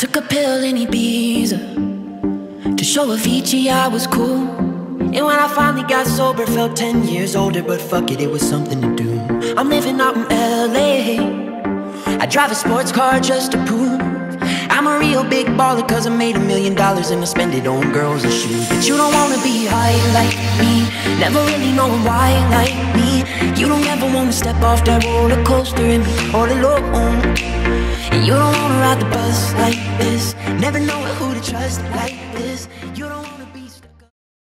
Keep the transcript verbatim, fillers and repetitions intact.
Took a pill in Ibiza to show Avicii I was cool. And when I finally got sober, felt ten years older. But fuck it, it was something to do. I'm living out in L A. I drive a sports car just to prove I'm a real big baller, cause I made a million dollars and I spend it on girls and shoes. But you don't wanna be high like me, never really knowing why like me. You don't ever wanna step off that roller coaster and be all alone. And you don't wanna ride the bus like this, never knowing who to trust like this. You don't wanna